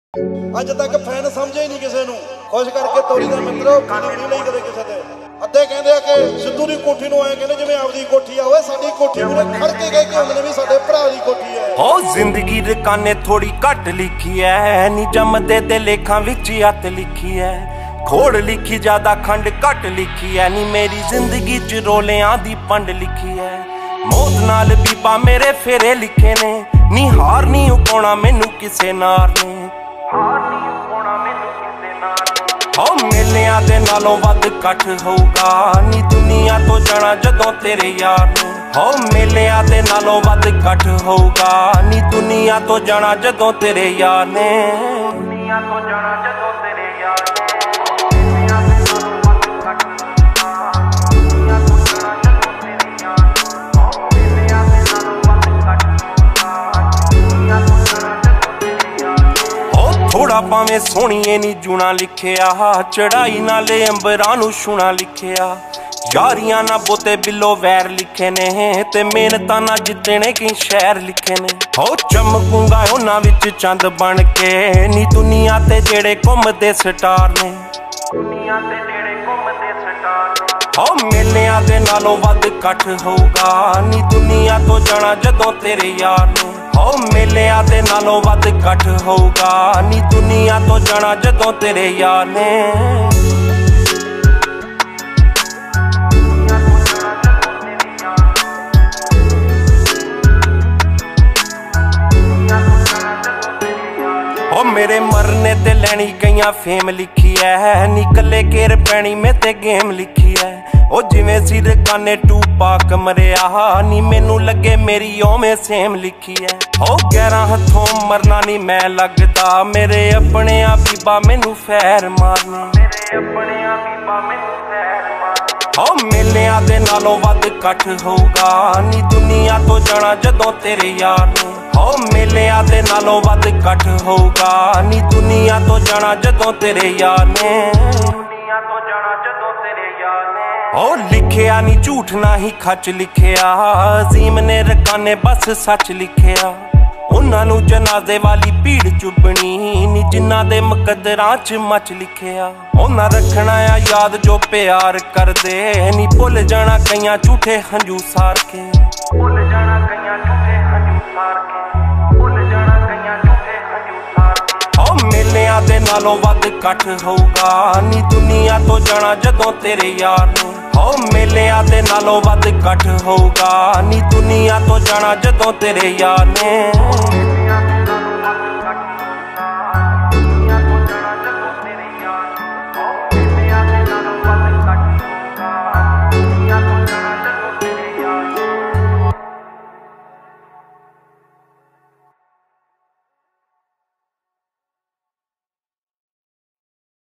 ਅੱਜ ਤੱਕ ਫੈਨ ਸਮਝੇ ਨਹੀਂ ਕਿਸੇ ਨੂੰ ਖੁਸ਼ ਕਰਕੇ ਤੋਰੀ ਦਾ ਮਿੱਤਰੋ ਖਾਣੀ ਨਹੀਂ ਲਈ ਕਦੇ ਕਿਸੇ ਤੇ। ਅੱਧੇ ਕਹਿੰਦੇ ਆ ਕਿ ਸਿੱਧੂ ਦੀ ਕੋਠੀ ਨੂੰ ਆਏ ਕਹਿੰਦੇ ਜਿਵੇਂ ਆਪਦੀ ਕੋਠੀ ਆ। ਓਏ ਸਾਡੀ ਕੋਠੀ ਨੂੰ ਖੜ ਕੇ ਗਏ ਕਿ ਹੁੰਦੇ ਨੇ ਵੀ ਸਾਡੇ ਭਰਾ ਦੀ ਕੋਠੀ ਹੈ। ਹੋ ਜ਼ਿੰਦਗੀ ਰਕਾਨੇ ਥੋੜੀ ਘੱਟ ਲਿਖੀ ਐ ਨੀ ਜੰਮਦੇ ਤੇ ਲੇਖਾਂ ਵਿੱਚ ਹੱਥ ਲਿਖੀ ਐ। ਖੋੜ ਲਿਖੀ ਜ਼ਿਆਦਾ ਖੰਡ ਘੱਟ ਲਿਖੀ ਐ ਨੀ ਮੇਰੀ ਜ਼ਿੰਦਗੀ ਚ ਰੋਲਿਆਂ ਦੀ ਪੰਡ ਲਿਖੀ ਐ। ਮੌਤ ਨਾਲ ਬੀਬਾ ਮੇਰੇ ਫੇਰੇ ਲਿਖੇ ਨੇ ਨੀ ਹਾਰ ਨਹੀਂ ਉਕਾਉਣਾ ਮੈਨੂੰ ਕਿਸੇ ਨਾਰ ਨੇ। ਹੋ ਮੇਲਿਆਂ ਦੇ ਨਾਲੋਂ ਵੱਧ ਇਕੱਠ ਹੋਊਗਾ ਨੀ ਦੁਨੀਆ ਤੋਂ ਜਾਣਾ ਜਦੋਂ ਤੇਰੇ ਯਾਰ ਨੂੰ। ਹੋ ਮੇਲਿਆਂ ਦੇ ਨਾਲੋਂ ਵੱਧ ਇਕੱਠ ਹੋਊਗਾ ਨੀ ਦੁਨੀਆ ਤੋਂ ਜਾਣਾ ਜਦੋਂ ਤੇਰੇ ਯਾਰ ਨੇ। ਦੁਨੀਆ ਤੋਂ ਜਾਣਾ ਜਦੋਂ ਤੇਰੇ ਯਾਰ ਨੇ। ਥੋੜਾ ਭਾਵੇਂ ਸੋਹਣੀਏ ਨੀ ਜੂਣਾ ਲਿਖਿਆ ਚੜਾਈ ਨਾਲੇ ਅੰਬਰਾਂ ਨੂੰ ਛੂਣਾ ਲਿਖਿਆ। ਯਾਰੀਆਂ ਨਾ ਬੋਤੇ ਬਿੱਲੋ ਵੈਰ ਲਿਖੇ ਨੇ ਤੇ ਮਿਹਨਤਾਂ ਨਾ ਜਿੱਤਣੇ ਕੀ ਸ਼ਹਿਰ ਲਿਖੇ ਨੇ। ਹੋ ਚਮਕੂੰਗਾ ਉਹਨਾਂ ਵਿੱਚ ਚੰਦ ਬਣ ਕੇ ਨੀ ਦੁਨੀਆ ਤੇ ਜਿਹੜੇ ਘੁੰਮਦੇ ਸਟਾਰ ਨੇ। ਦੁਨੀਆ ਤੇ ਜਿਹੜੇ ਘੁੰਮਦੇ ਸਟਾਰ ਨੇ। ਹੋ ਮੇਲਿਆਂ ਦੇ ਨਾਲੋਂ ਵੱਧ ਇਕੱਠ ਹੋਊਗਾ ਨੀ ਦੁਨੀਆ ਤੋਂ ਜਾਣਾ ਜਦੋਂ ਤੇਰੇ ਯਾਰ ਨੂੰ। ਹੋ ਮੇਲਿਆਂ ਦੇ ਨਾਲੋਂ ਵੱਧ ਇਕੱਠ ਹੋਊਗਾ ਨੀ ਦੁਨੀਆ ਤੋਂ ਜਾਣਾ ਜਦੋਂ ਤੇਰੇ ਯਾਰ ਨੇ। ਹੋ ਮੇਰੇ ਮਰਨੇ ਤੇ ਲੈਣੀ ਗਈਆਂ ਫੇਮ ਲਿਖੀ ਐ ਨੀ ਕੱਲੇ ਘੇਰ ਪੈਣੀ ਮੈਂ ਤੇ ਗੇਮ ਲਿਖੀ ਐ। ਉਹ ਜਿਵੇਂ ਸੀ ਰਕਾਨੇ ਟੂ ਪਾਕ ਮਰਿਆ ਨੀ ਮੈਨੂੰ ਲੱਗੇ ਮੇਰੀ ਓਵੇਂ ਸੇਮ ਲਿਖੀ ਐ। ਹੋ 11 ਹੱਥੋਂ ਮਰਨਾ ਨੀ ਮੈਂ ਲੱਗਦਾ ਮੇਰੇ ਆਪਣੇ ਆ ਬੀਬਾ ਮੈਨੂੰ ਫੈਰ ਮਾਰਨਾ। ਮੇਰੇ ਆਪਣੇ ਆ ਬੀਬਾ ਮੈਨੂੰ ਫੈਰ ਮਾਰਨਾ। ਹੋ ਮੇਲਿਆਂ ਦੇ ਨਾਲੋਂ ਵੱਧ ਇਕੱਠ ਹੋਊਗਾ ਨੀ ਦੁਨੀਆ ਤੋਂ ਜਾਣਾ ਜਦੋਂ ਤੇਰੇ ਯਾਰ ਨੂੰ। ਹੋ ਮੇਲਿਆਂ ਦੇ ਨਾਲੋਂ ਵੱਧ ਇਕੱਠ ਹੋਊਗਾ ਨੀ ਦੁਨੀਆ ਤੋਂ ਜਾਣਾ ਜਦੋਂ ਤੇਰੇ ਯਾਰ ਨੇ। ਦੁਨੀਆ ਤੋਂ ਜਾਣਾ ਜਦੋਂ ਤੇਰੇ ਯਾਰ ਨੇ। ਹੋ ਲਿਖਿਆ ਨੀ ਝੂਠ ਨਾ ਹੀ ਖੱਚ ਲਿਖਿਆ ਅਜ਼ੀਮ ਨੇ ਰਕਾਨੇ ਬਸ ਸੱਚ ਲਿਖਿਆ। ਉਹਨਾਂ ਨੂੰ ਜਨਾਜ਼ੇ ਵਾਲੀ ਭੀੜ ਚੁੱਭਣੀ ਨੀ ਜਿਨ੍ਹਾਂ ਦੇ ਮੁਕੱਦਰਾਂ ਚ ਮੱਚ ਲਿਖਿਆ। ਉਹਨਾਂ ਰੱਖਣਾ ਆ ਯਾਦ ਜੋ ਪਿਆਰ ਕਰਦੇ ਨੀ ਭੁੱਲ ਜਾਣਾ ਕਈਆਂ ਝੂਠੇ ਹੰਝੂ ਸਾਰ ਕੇ। ਭੁੱਲ ਜਾਣਾ ਕਈਆਂ ਝੂਠੇ ਹੰਝੂ ਸਾਰ ਕੇ। ਭੁੱਲ ਜਾਣਾ ਕਈਆਂ ਝੂਠੇ ਹੰਝੂ ਸਾਰ ਕੇ। ਹੋ ਮੇਲਿਆਂ ਦੇ ਨਾਲੋਂ ਵੱਧ ਇਕੱਠ ਹੋਊਗਾ ਨੀ ਦੁਨੀਆ ਤੋਂ ਜਾਣਾ ਜਦੋਂ ਤੇਰੇ ਯਾਰ ਨੂੰ। ਹੋ ਮੇਲਿਆਂ ਦੇ ਨਾਲੋਂ ਵੱਧ ਇਕੱਠ ਹੋਊਗਾ ਨੀ ਦੁਨੀਆ ਤੋਂ ਜਾਣਾ ਜਦੋਂ ਤੇਰੇ ਯਾਰ ਨੇ।